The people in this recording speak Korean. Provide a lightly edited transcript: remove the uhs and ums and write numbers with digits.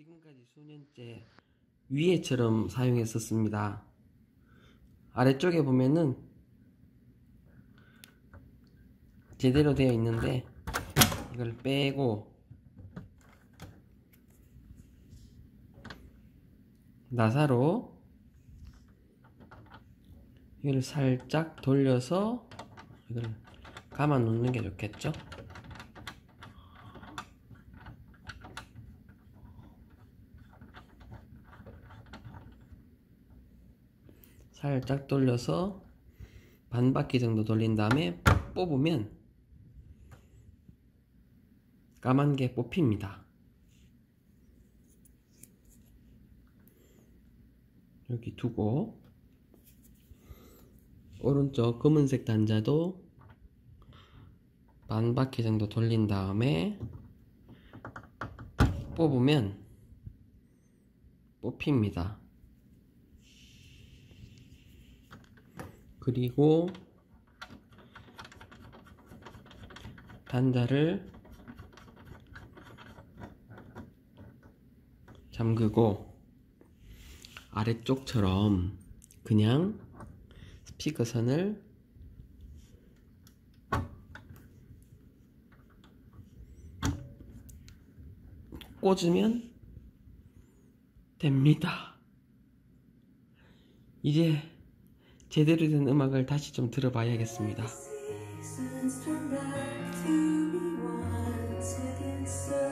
지금까지 수년째 위에처럼 사용했었습니다. 아래쪽에 보면은 제대로 되어 있는데 이걸 빼고 나사로 이걸 살짝 돌려서 이걸 감아 놓는 게 좋겠죠? 살짝 돌려서 반 바퀴 정도 돌린 다음에 뽑으면 까만 게 뽑힙니다. 여기 두고 오른쪽 검은색 단자도 반 바퀴 정도 돌린 다음에 뽑으면 뽑힙니다. 그리고 단자를 잠그고 아래쪽처럼 그냥 스피커 선을 꽂으면 됩니다. 이제 제대로 된 음악을 다시 좀 들어봐야겠습니다.